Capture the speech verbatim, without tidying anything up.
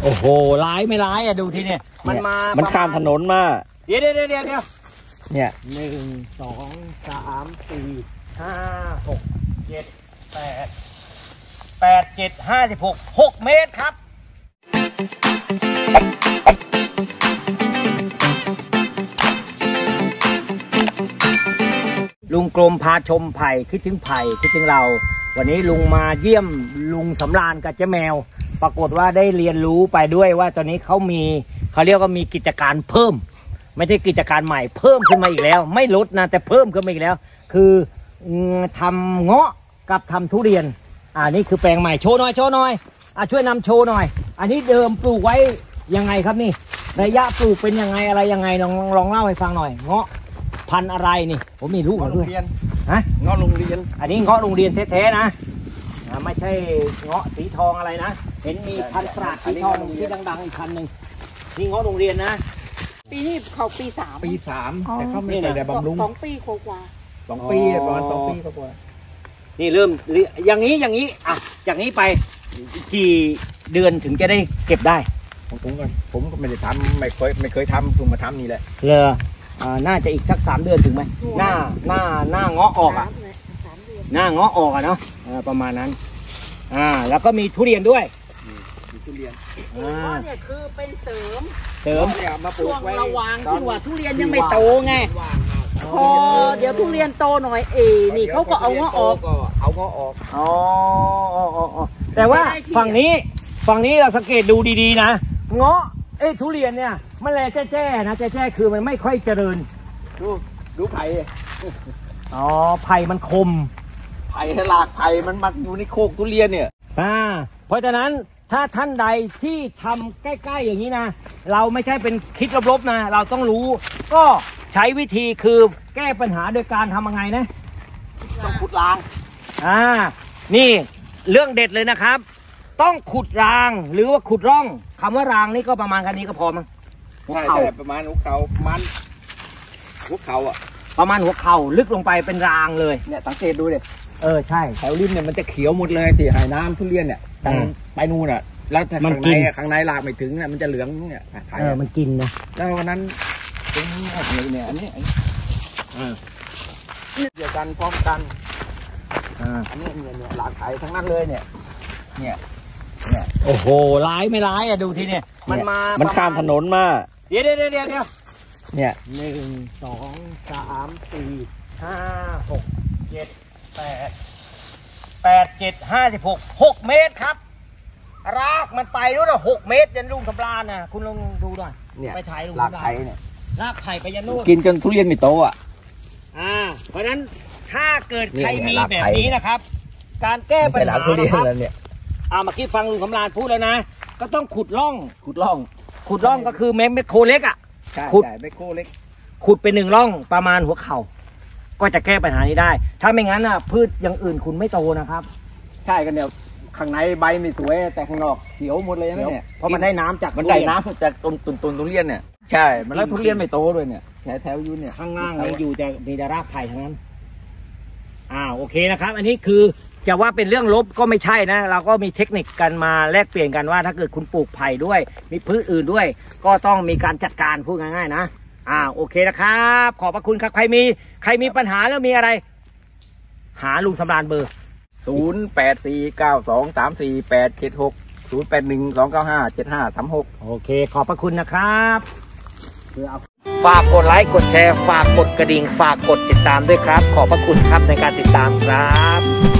โอ้โหร้ายไม่ร้ายอ่ะดูทีเนี่ยมันมามันข้ามถนนมาเดี๋ยวเดี๋ยวเดี๋ยวเดี๋ยวเนี่ยหนึ่งสองสามสี่ห้าหกเจ็ดแปดแปดเจ็ดห้าสิบหกหกเมตรครับลุงกลมพาชมไผ่คิดถึงไผ่คิดถึงเราวันนี้ลุงมาเยี่ยมลุงสำราญกับเจ๊แมวปรากฏว่าได้เรียนรู้ไปด้วยว่าตอนนี้เขามีเขาเรียกว่ามีกิจการเพิ่มไม่ใช่กิจการใหม่เพิ่มขึ้นมาอีกแล้วไม่ลดนะแต่เพิ่มขึ้นมาอีกแล้วคือทำเงาะกับทำทุเรียนอ่านี่คือแปลงใหม่โชว์หน่อยโชว์หน่อยอ่ะช่วยนำโชว์หน่อยอันนี้เดิมปลูกไว้ยังไงครับนี่ระยะปลูกเป็นยังไงอะไรยังไงลองลองเล่าให้ฟังหน่อยเงาะพันธุ์อะไรนี่ผมมีลูกมาด้วยฮะเงาะโรงเรียนอันนี้เงาะโรงเรียนแท้ๆนะไม่ใช่เงาะสีทองอะไรนะเห็นมีพันธุ์ปราดสีทองที่ดังๆอีกพันหนึ่งนี่เงาะโรงเรียนนะปีนี้เขาปีสามปีสามแต่เขาไม่ได้บำรุงสองปีกว่าสองปีประมาณสองปีกว่านี่เริ่มอย่างนี้อย่างนี้อ่ะอย่างนี้ไปกี่เดือนถึงจะได้เก็บได้ผมผมก็ผมก็ไม่ได้ทำไม่เคยไม่เคยทำเพิ่งมาทำนี่แหละเลออ่าน่าจะอีกสักสามเดือนถึงไหมหน้าหน้าหน้าเงาะออกอ่ะหน้าเงาะออกอ่ะเนาะประมาณนั้นอ่าแล้วก็มีทุเรียนด้วยมีทุเรียนอ่าเนี่ยคือเป็นเสริมเสริมช่วงระวังที่ว่าทุเรียนยังไม่โตไงพอเดี๋ยวทุเรียนโตหน่อยเอนี่เขาก็เอาเงาะออกเอาเงาะออกอ๋ออ๋อแต่ว่าฝั่งนี้ฝั่งนี้เราสังเกตดูดีๆนะเงาะเอ้ทุเรียนเนี่ยมันแลแจ้ๆนะแจ้ๆคือมันไม่ค่อยเจริญดูดูไผ่อ๋อไผ่มันคมไผ่หลากไผ่มันมาอยู่ในโคกทุเรียนเนี่ยอ่าเพราะฉะนั้นถ้าท่านใดที่ทำใกล้ๆอย่างนี้นะเราไม่ใช่เป็นคิดลบๆนะเราต้องรู้ก็ใช้วิธีคือแก้ปัญหาโดยการทำยังไงนะต้องขุดรางอ่านี่เรื่องเด็ดเลยนะครับต้องขุดรางหรือว่าขุดร่องคำว่ารางนี่ก็ประมาณกันนี้ก็พอมั้งหัวเข่าประมาณหัวเข่ามันหัวเข่าอ่ะประมาณหัวเข่าลึกลงไปเป็นรางเลยเนี่ยสังเกตดูดิเออใช่แถวริมเนี่ยมันจะเขียวหมดเลยที่หายน้ำทุเรียนเนี่ยแต่ไปนู่นอ่ะแล้วข้างในข้างในหลากไม่ถึงเนี่ยมันจะเหลืองเนี่ยเออมันกินนะแล้ววันนั้นตรงนี้เนี่ยอันนี้อ่าเดียวกันพร้อมกันอ่าอันนี้เนี่ยเนี่ยหลากไข่ทั้งนั้นเลยเนี่ยเนี่ยเนี่ยโอ้โหร้ายไม่ร้ายอ่ะดูทีเนี่ยมันมามันข้ามถนนมาเดี๋ยวเดี๋ยวเดี๋ยวเดี๋ยวเนี่ยหนึ่งสองสามสี่ห้าหกเจ็ดแปดแปดเจ็ดห้าสิบหกหกเมตรครับรากมันไปด้วยนะหกเมตรยันลุงสำราญนะคุณลองดูหน่อยไปถ่ายลุงสำราญรากไผ่เนี่ยรากไผ่ไปยันนู่นกินจนทุเรียนไม่โตอ่ะอ่าเพราะฉะนั้นถ้าเกิดใครมีแบบนี้นะครับการแก้ปัญหานะครับอ่าเมื่อกี้ฟังลุงสำราญพูดแล้วนะก็ต้องขุดร่องขุดร่องขุดร่องก็คือแมคโครเล็กอ่ะขุดแมคโครเล็กขุดเป็นหนึ่งร่องประมาณหัวเข่าก็จะแก้ปัญหานี้ได้ถ้าไม่งั้นอ่ะพืชอย่างอื่นคุณไม่โตนะครับใช่กันเดี๋ยวข้างในใบไม่สวยแต่ข้างนอกเขียวหมดเลยนะเนี่ยเพราะมันได้น้ำจากมันได้น้ำจากต้นต้นต้นทุเรียนเนี่ยใช่มันแล้วทุเรียนไม่โตด้วยเนี่ยแถวแถวยูนเนี่ยข้างล่างนี่อยู่จะมีแต่รากไผ่ทั้งนั้นอ่าโอเคนะครับอันนี้คือจะว่าเป็นเรื่องลบก็ไม่ใช่นะเราก็มีเทคนิคกันมาแลกเปลี่ยนกันว่าถ้าเกิดคุณปลูกไผ่ด้วยมีพืชอื่นด้วยก็ต้องมีการจัดการพูดง่ายๆนะอ่าโอเคนะครับขอบพระคุณครับใครมีใครมีปัญหาแล้วมีอะไรหาลุงสำราญเบอร์ศูนย์แปดสี่เก้าสองสามสี่แปดเจ็ดหกศูนย์แปดหนึ่งสองเก้าห้าเจ็ดห้าสามหกโอเคขอบพระคุณนะครับฝากกดไลค์กดแชร์ฝากกดกระดิ่งฝากกดติดตามด้วยครับขอบพระคุณครับในการติดตามครับ